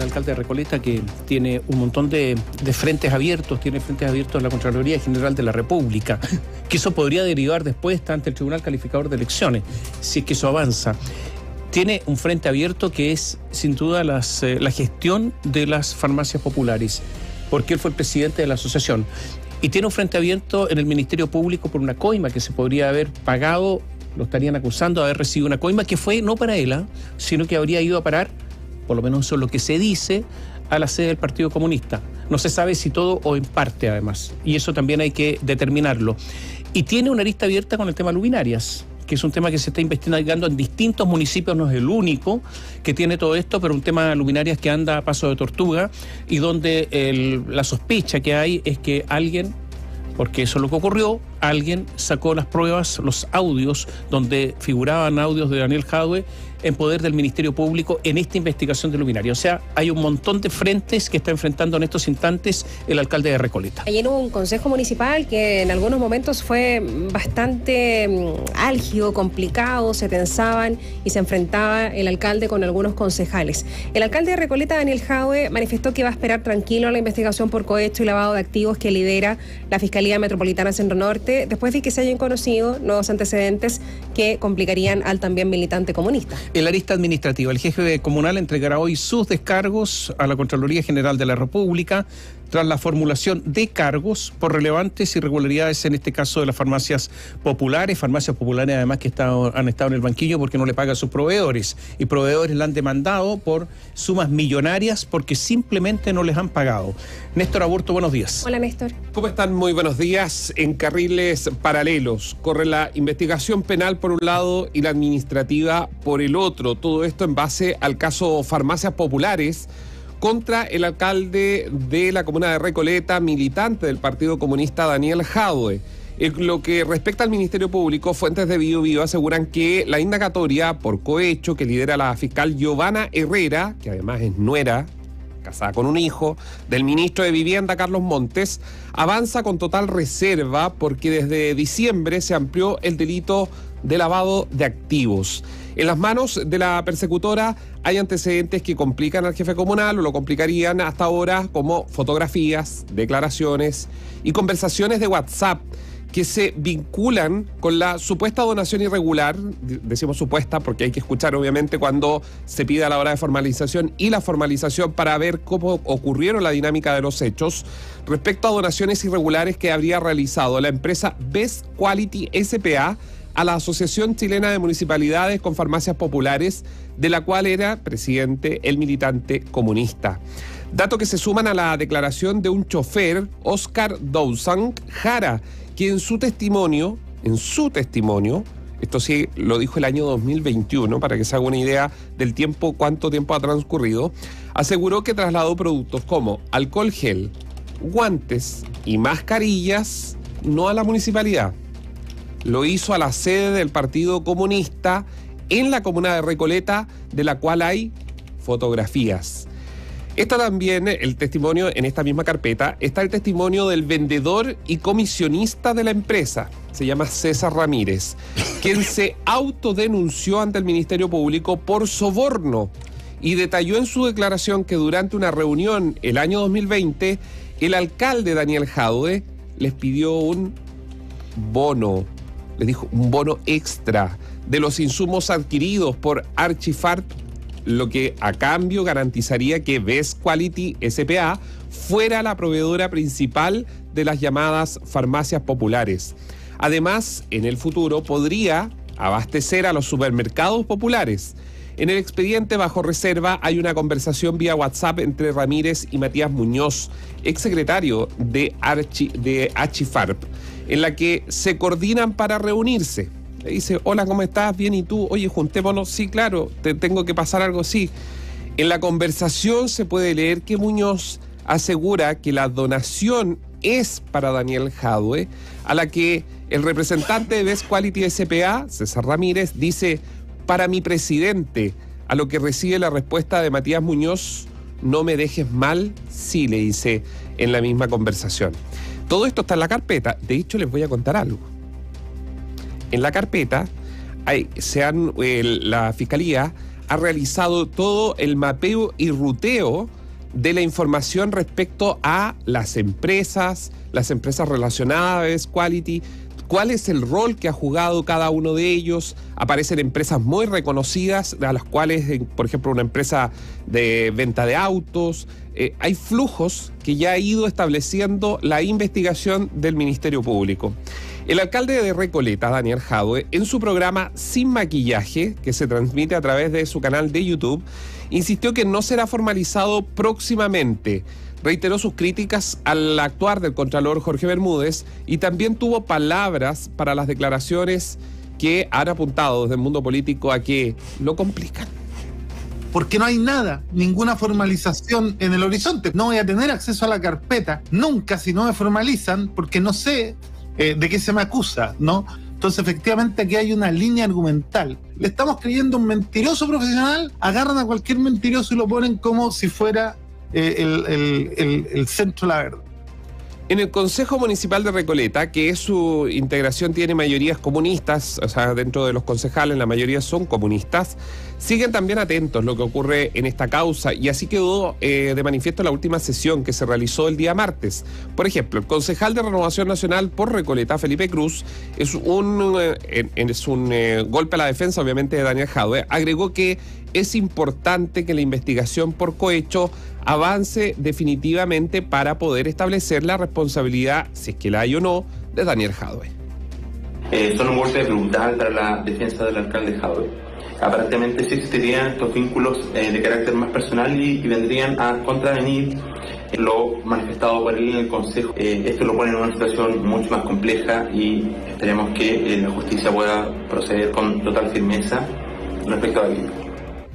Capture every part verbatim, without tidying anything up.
alcalde de Recoleta, que tiene un montón de, de frentes abiertos, tiene frentes abiertos en la Contraloría General de la República, que eso podría derivar después ante el Tribunal Calificador de Elecciones, si es que eso avanza. Tiene un frente abierto que es, sin duda, las, eh, la gestión de las farmacias populares, porque él fue el presidente de la asociación. Y tiene un frente abierto en el Ministerio Público por una coima que se podría haber pagado, lo estarían acusando de haber recibido una coima que fue no para él, ¿eh? sino que habría ido a parar, por lo menos eso es lo que se dice, a la sede del Partido Comunista. No se sabe si todo o en parte, además, y eso también hay que determinarlo. Y tiene una arista abierta con el tema luminarias, que es un tema que se está investigando en distintos municipios, no es el único que tiene todo esto, pero un tema de luminarias que anda a paso de tortuga y donde el, la sospecha que hay es que alguien, porque eso es lo que ocurrió, alguien sacó las pruebas, los audios, donde figuraban audios de Daniel Jadwe en poder del Ministerio Público en esta investigación de luminaria. O sea, hay un montón de frentes que está enfrentando en estos instantes el alcalde de Recoleta. Ayer hubo un consejo municipal que en algunos momentos fue bastante álgido, complicado, se tensaban y se enfrentaba el alcalde con algunos concejales. El alcalde de Recoleta, Daniel Jadwe, manifestó que va a esperar tranquilo la investigación por cohecho y lavado de activos que lidera la Fiscalía Metropolitana Centro Norte, después de que se hayan conocido nuevos antecedentes que complicarían al también militante comunista. El arista administrativa, el jefe comunal entregará hoy sus descargos a la Contraloría General de la República tras la formulación de cargos por relevantes irregularidades, en este caso de las farmacias populares, farmacias populares además que estado, han estado en el banquillo porque no le pagan a sus proveedores, y proveedores la han demandado por sumas millonarias porque simplemente no les han pagado. Néstor Aburto, buenos días. Hola, Néstor. ¿Cómo están? Muy buenos días. En carriles paralelos corre la investigación penal por un lado y la administrativa por el otro. Todo esto en base al caso Farmacias Populares contra el alcalde de la comuna de Recoleta, militante del Partido Comunista, Daniel Jadwe. En lo que respecta al Ministerio Público, fuentes de Bio Bio aseguran que la indagatoria por cohecho que lidera la fiscal Giovanna Herrera, que además es nuera, casada con un hijo, del ministro de Vivienda, Carlos Montes, avanza con total reserva porque desde diciembre se amplió el delito de lavado de activos. En las manos de la persecutora hay antecedentes que complican al jefe comunal o lo complicarían hasta ahora, como fotografías, declaraciones y conversaciones de WhatsApp que se vinculan con la supuesta donación irregular. Decimos supuesta porque hay que escuchar obviamente cuando se pide a la hora de formalización y la formalización para ver cómo ocurrieron la dinámica de los hechos respecto a donaciones irregulares que habría realizado la empresa Best Quality S P A a la Asociación Chilena de Municipalidades con Farmacias Populares, de la cual era presidente el militante comunista. Datos que se suman a la declaración de un chofer, Oscar Dousang Jara, que en su testimonio, en su testimonio, esto sí lo dijo el año dos mil veintiuno, para que se haga una idea del tiempo, cuánto tiempo ha transcurrido, aseguró que trasladó productos como alcohol gel, guantes y mascarillas no a la municipalidad. Lo hizo a la sede del Partido Comunista en la comuna de Recoleta, de la cual hay fotografías. Está también el testimonio, en esta misma carpeta, está el testimonio del vendedor y comisionista de la empresa, se llama César Ramírez, quien se autodenunció ante el Ministerio Público por soborno y detalló en su declaración que durante una reunión el año dos mil veinte, el alcalde Daniel Jadwe les pidió un bono, les dijo un bono extra de los insumos adquiridos por Archifarp, lo que a cambio garantizaría que Best Quality S P A fuera la proveedora principal de las llamadas farmacias populares. Además, en el futuro podría abastecer a los supermercados populares. En el expediente bajo reserva hay una conversación vía WhatsApp entre Ramírez y Matías Muñoz, exsecretario de, Archi, de Archifarp, en la que se coordinan para reunirse. Le dice, hola, ¿cómo estás? Bien, ¿y tú? Oye, juntémonos. Sí, claro, te tengo que pasar algo, sí. En la conversación se puede leer que Muñoz asegura que la donación es para Daniel Jadwe, a la que el representante de Best Quality S P A, César Ramírez, dice, para mi presidente, a lo que recibe la respuesta de Matías Muñoz, no me dejes mal, sí, le dice en la misma conversación. Todo esto está en la carpeta. De hecho, les voy a contar algo. En la carpeta, hay, se han, eh, la Fiscalía ha realizado todo el mapeo y ruteo de la información respecto a las empresas, las empresas relacionadas, Quality, cuál es el rol que ha jugado cada uno de ellos. Aparecen empresas muy reconocidas, a las cuales, por ejemplo, una empresa de venta de autos. Eh, hay flujos que ya ha ido estableciendo la investigación del Ministerio Público. El alcalde de Recoleta, Daniel Jadwe, en su programa Sin Maquillaje, que se transmite a través de su canal de YouTube, insistió que no será formalizado próximamente. Reiteró sus críticas al actuar del contralor Jorge Bermúdez y también tuvo palabras para las declaraciones que han apuntado desde el mundo político a que lo complican. Porque no hay nada, ninguna formalización en el horizonte. No voy a tener acceso a la carpeta nunca si no me formalizan, porque no sé eh, de qué se me acusa, ¿no? Entonces, efectivamente, aquí hay una línea argumental. Le estamos creyendo un mentiroso profesional, agarran a cualquier mentiroso y lo ponen como si fuera eh, el, el, el, el centro de la verdad. En el Consejo Municipal de Recoleta, que es su integración tiene mayorías comunistas, o sea, dentro de los concejales la mayoría son comunistas, siguen también atentos lo que ocurre en esta causa, y así quedó eh, de manifiesto la última sesión que se realizó el día martes. Por ejemplo, el concejal de Renovación Nacional por Recoleta, Felipe Cruz, es un, eh, es un eh, golpe a la defensa, obviamente, de Daniel Jadwe. Agregó que es importante que la investigación por cohecho avance definitivamente para poder establecer la responsabilidad, si es que la hay o no, de Daniel Jadwe. Eh, son un golpe brutal para la defensa del alcalde Jadwe. Aparentemente sí existirían estos vínculos eh, de carácter más personal y, y vendrían a contravenir lo manifestado por él en el Consejo. Eh, esto lo pone en una situación mucho más compleja y esperemos que eh, la justicia pueda proceder con total firmeza respecto a ello.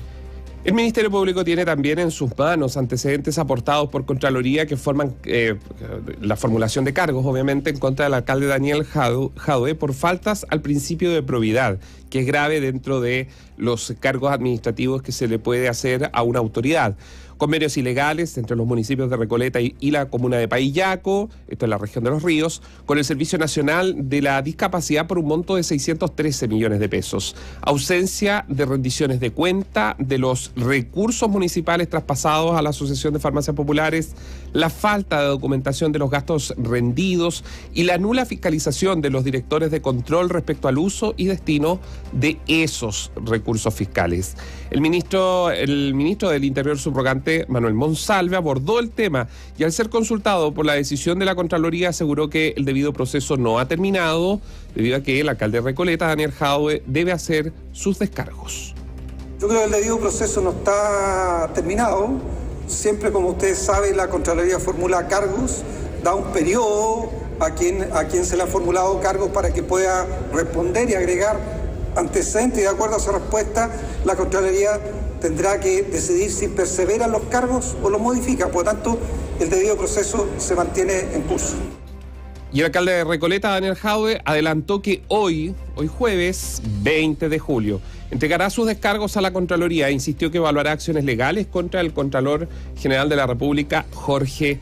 El Ministerio Público tiene también en sus manos antecedentes aportados por Contraloría que forman eh, la formulación de cargos, obviamente, en contra del alcalde Daniel Jadwe por faltas al principio de probidad, que es grave dentro de los cargos administrativos que se le puede hacer a una autoridad. Convenios ilegales entre los municipios de Recoleta y, y la comuna de Paillaco, esto es la región de Los Ríos, con el Servicio Nacional de la Discapacidad por un monto de seiscientos trece millones de pesos. Ausencia de rendiciones de cuenta de los recursos municipales traspasados a la Asociación de Farmacias Populares, la falta de documentación de los gastos rendidos y la nula fiscalización de los directores de control respecto al uso y destino de esos recursos fiscales. El ministro, el ministro del Interior subrogante, Manuel Monsalve, abordó el tema y al ser consultado por la decisión de la Contraloría aseguró que el debido proceso no ha terminado debido a que el alcalde de Recoleta, Daniel Jadwe, debe hacer sus descargos. Yo creo que el debido proceso no está terminado. Siempre, como ustedes saben, la Contraloría formula cargos, da un periodo a quien, a quien se le han formulado cargos para que pueda responder y agregar antecedentes, y de acuerdo a esa respuesta, la Contraloría tendrá que decidir si persevera en los cargos o los modifica. Por lo tanto, el debido proceso se mantiene en curso. Y el alcalde de Recoleta, Daniel Jadwe, adelantó que hoy, hoy jueves veinte de julio, entregará sus descargos a la Contraloría e insistió que evaluará acciones legales contra el Contralor General de la República, Jorge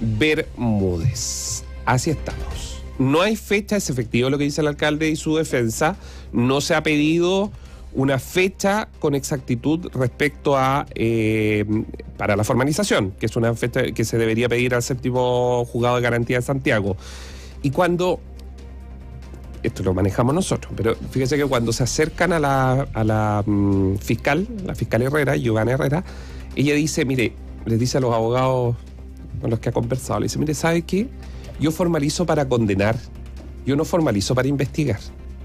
Bermúdez. Así estamos. No hay fecha, es efectivo lo que dice el alcalde y su defensa. No se ha pedido una fecha con exactitud respecto a eh, para la formalización, que es una fecha que se debería pedir al séptimo juzgado de garantía de Santiago. Y cuando, esto lo manejamos nosotros, pero fíjese que cuando se acercan a la, a la um, fiscal, la fiscal Herrera, Giovanna Herrera, ella dice, mire, les dice a los abogados con los que ha conversado, le dice, mire, ¿sabe qué? Yo formalizo para condenar, yo no formalizo para investigar.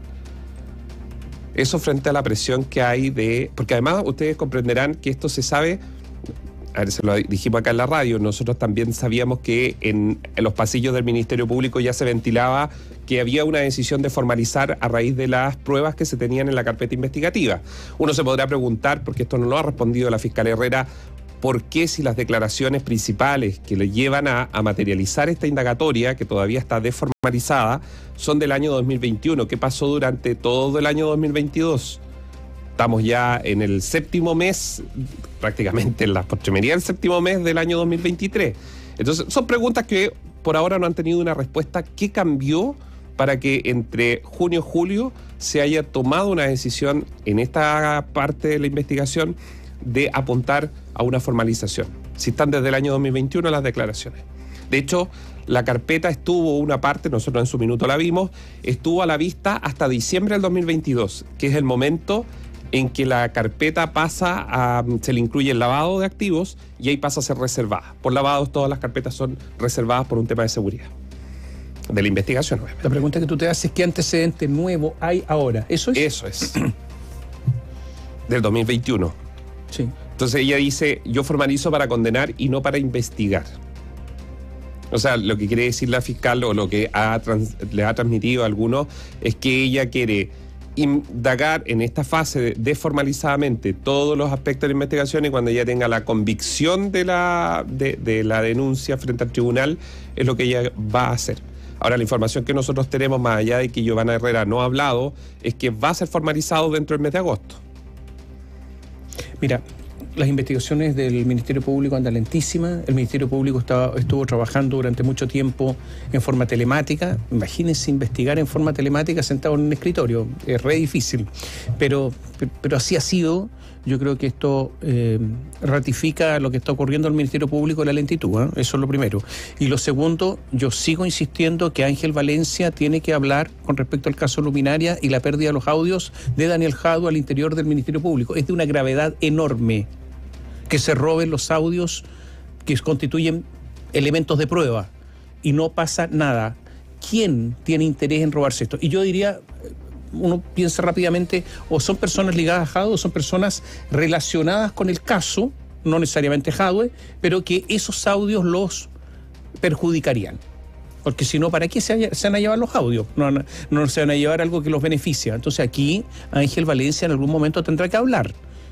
Eso frente a la presión que hay de... Porque además ustedes comprenderán que esto se sabe... A ver, se lo dijimos acá en la radio, nosotros también sabíamos que en, en los pasillos del Ministerio Público ya se ventilaba que había una decisión de formalizar a raíz de las pruebas que se tenían en la carpeta investigativa. Uno se podrá preguntar, porque esto no lo ha respondido la fiscal Herrera, ¿por qué si las declaraciones principales que le llevan a, a materializar esta indagatoria, que todavía está desformalizada, son del año dos mil veintiuno? ¿Qué pasó durante todo el año dos mil veintidós? Estamos ya en el séptimo mes, prácticamente en la postrimería del séptimo mes del año dos mil veintitrés. Entonces, son preguntas que por ahora no han tenido una respuesta. ¿Qué cambió para que entre junio y julio se haya tomado una decisión en esta parte de la investigación de apuntar a una formalización. Si están desde el año dos mil veintiuno las declaraciones. De hecho, la carpeta estuvo una parte, nosotros en su minuto la vimos, estuvo a la vista hasta diciembre del dos mil veintidós, que es el momento en que la carpeta pasa a, se le incluye el lavado de activos y ahí pasa a ser reservada. Por lavados todas las carpetas son reservadas por un tema de seguridad. De la investigación, obviamente. La pregunta que tú te haces es ¿qué antecedente nuevo hay ahora? ¿Eso es? Eso es. Del dos mil veintiuno. Sí. Entonces ella dice, yo formalizo para condenar y no para investigar. O sea, lo que quiere decir la fiscal o lo que ha trans, le ha transmitido a algunos es que ella quiere indagar en esta fase desformalizadamente todos los aspectos de la investigación y cuando ella tenga la convicción de la, de, de la denuncia frente al tribunal es lo que ella va a hacer. Ahora, la información que nosotros tenemos, más allá de que Giovanna Herrera no ha hablado, es que va a ser formalizado dentro del mes de agosto. Mira, las investigaciones del Ministerio Público andan lentísimas. El Ministerio Público estaba, estuvo trabajando durante mucho tiempo en forma telemática. Imagínense investigar en forma telemática sentado en un escritorio. Es re difícil. Pero, pero así ha sido. Yo creo que esto eh, ratifica lo que está ocurriendo en el Ministerio Público, la lentitud, ¿eh? Eso es lo primero. Y lo segundo, yo sigo insistiendo que Ángel Valencia tiene que hablar con respecto al caso Luminaria y la pérdida de los audios de Daniel Jadue al interior del Ministerio Público. Es de una gravedad enorme que se roben los audios que constituyen elementos de prueba y no pasa nada. ¿Quién tiene interés en robarse esto? Y yo diría, uno piensa rápidamente, o son personas ligadas a Jadue, o son personas relacionadas con el caso, no necesariamente Jadue, pero que esos audios los perjudicarían. Porque si no, ¿para qué se, se van a llevar los audios? No, no, no se van a llevar algo que los beneficia. Entonces aquí Ángel Valencia en algún momento tendrá que hablar.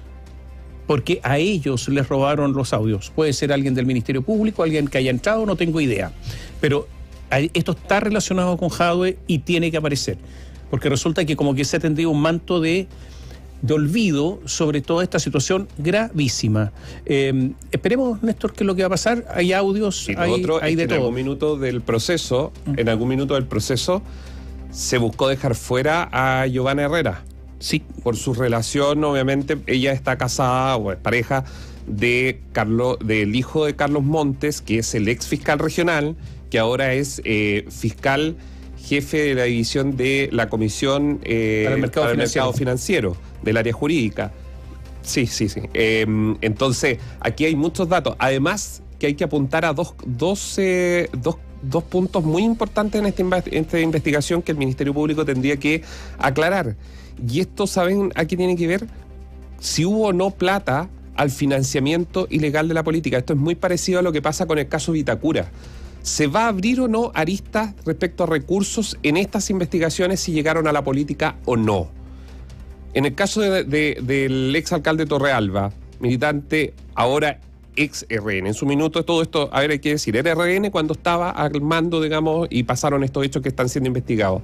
Porque a ellos les robaron los audios. Puede ser alguien del Ministerio Público, alguien que haya entrado, no tengo idea. Pero esto está relacionado con Jadue y tiene que aparecer. Porque resulta que como que se ha tendido un manto de, de olvido sobre toda esta situación gravísima. Eh, esperemos, Néstor, qué es lo que va a pasar. Hay audios, y lo hay, otro hay es de que todo. En algún minuto del proceso, mm. en algún minuto del proceso, se buscó dejar fuera a Giovanna Herrera. Sí. Por su relación, obviamente, ella está casada o es pareja de Carlos, del hijo de Carlos Montes, que es el ex fiscal regional, que ahora es eh, fiscal jefe de la división de la Comisión eh, para el, mercado, para el financiero. mercado financiero del área jurídica. Sí, sí, sí. Eh, entonces, aquí hay muchos datos. Además, que hay que apuntar a dos, dos, eh, dos, dos puntos muy importantes en esta, en esta investigación que el Ministerio Público tendría que aclarar. Y esto, ¿saben a qué tiene que ver? Si hubo o no plata al financiamiento ilegal de la política. Esto es muy parecido a lo que pasa con el caso Vitacura. ¿Se va a abrir o no aristas respecto a recursos en estas investigaciones si llegaron a la política o no? En el caso de, de, del exalcalde Torrealba, militante ahora ex R N, en su minuto todo esto, a ver, hay que decir, era R N cuando estaba al mando, digamos, y pasaron estos hechos que están siendo investigados.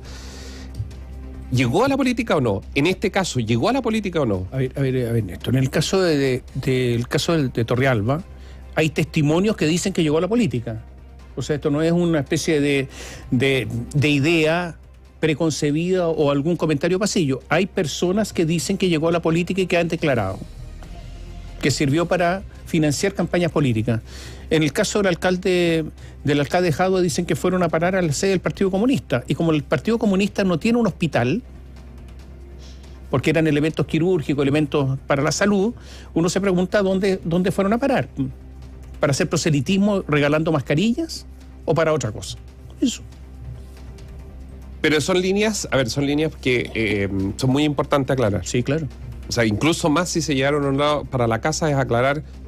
¿Llegó a la política o no? En este caso, ¿llegó a la política o no? A ver, a ver, a ver, Néstor, en el caso de, de, de, el caso de, de Torrealba, hay testimonios que dicen que llegó a la política. O sea, esto no es una especie de, de, de idea preconcebida o algún comentario pasillo. Hay personas que dicen que llegó a la política y que han declarado que sirvió para financiar campañas políticas. En el caso del alcalde del alcalde Jadue dicen que fueron a parar a la sede del Partido Comunista. Y como el Partido Comunista no tiene un hospital, porque eran elementos quirúrgicos, elementos para la salud, uno se pregunta dónde, dónde fueron a parar. ¿Para hacer proselitismo regalando mascarillas o para otra cosa? Eso. Pero son líneas, a ver, son líneas que eh, son muy importantes aclarar. Sí, claro. O sea, incluso más si se llegaron a un lado para la casa es aclarar